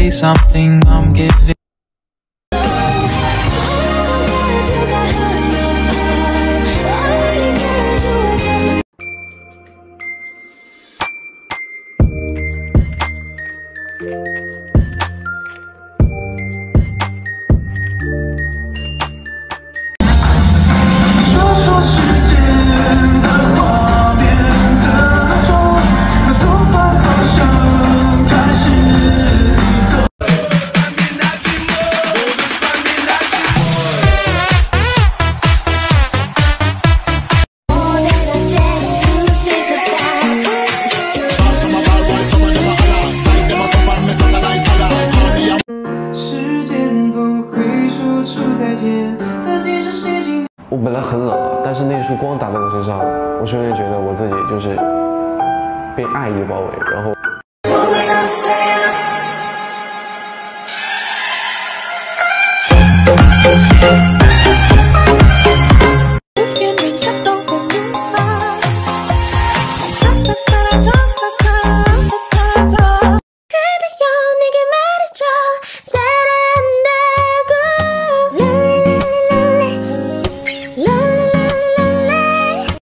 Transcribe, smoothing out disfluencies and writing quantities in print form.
say something, I'm giving. 我本来很冷啊，但是那束光打在我身上，我瞬間覺得我自己就是被愛意包圍，然後。